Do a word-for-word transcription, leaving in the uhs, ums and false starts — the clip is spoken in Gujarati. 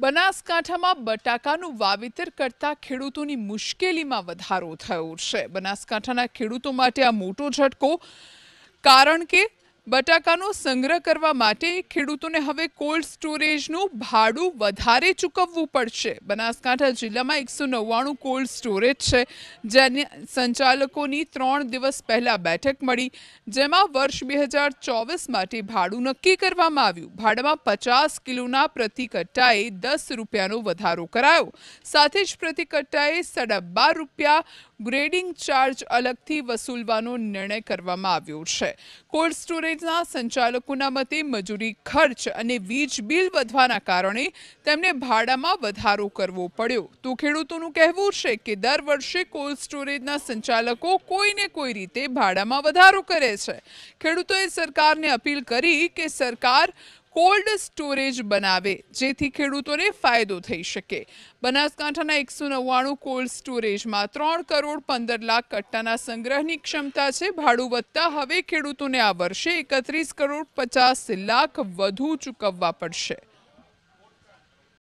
બનાસકાંઠામાં બટાકાનું વાવેતર કરતા ખેડૂતોની મુશ્કેલીમાં વધારો થયો છે। બનાસકાંઠાના ખેડૂતો માટે આ મોટો ઝટકો, કારણ કે બટાકાનો સંગ્રહ કરવા માટે ખેડૂતોને હવે કોલ્ડ સ્ટોરેજનું ભાડું વધારે ચૂકવવું પડશે। બનાસકાંઠા જિલ્લામાં એકસો નવ્વાણું કોલ્ડ સ્ટોરેજ છે, જેને સંચાલકોની ત્રણ દિવસ પહેલા બેઠક મળી, જેમાં વર્ષ બે હજાર ચોવીસ માટે ભાડું નક્કી કરવામાં આવ્યું। ભાડામાં પચાસ કિલોના પ્રતિ કટ્ટાએ દસ રૂપિયાનો વધારો કરાયો, સાથે જ પ્રતિ કટ્ટાએ સાડા બાર રૂપિયા ગ્રેડિંગ ચાર્જ અલગથી વસૂલવાનો નિર્ણય કરવામાં આવ્યો છે। કોલ્ડ સ્ટોરેજના સંચાલકોના મતે મજૂરી ખર્ચ અને વીજ બિલ વધવાના કારણે તેમને ભાડામાં વધારો કરવો પડ્યો। તો ખેડૂતોનું કહેવું છે કે દર વર્ષે કોલ્ડ સ્ટોરેજના સંચાલકો કોઈને કોઈ રીતે ભાડામાં વધારો કરે છે। ખેડૂતોએ સરકારને અપીલ કરી કે સરકાર કોલ્ડ સ્ટોરેજ બનાવે, જેથી ખેડૂતોને ફાયદો થઈ શકે। બનાસકાંઠાના એકસો નવ્વાણું કોલ્ડ સ્ટોરેજમાં ત્રણ કરોડ પંદર લાખ કટ્ટાના સંગ્રહની ક્ષમતા છે। ભાડું વધતા હવે ખેડૂતોને આ વર્ષે એકત્રીસ કરોડ પચાસ લાખ વધુ ચૂકવવા પડશે।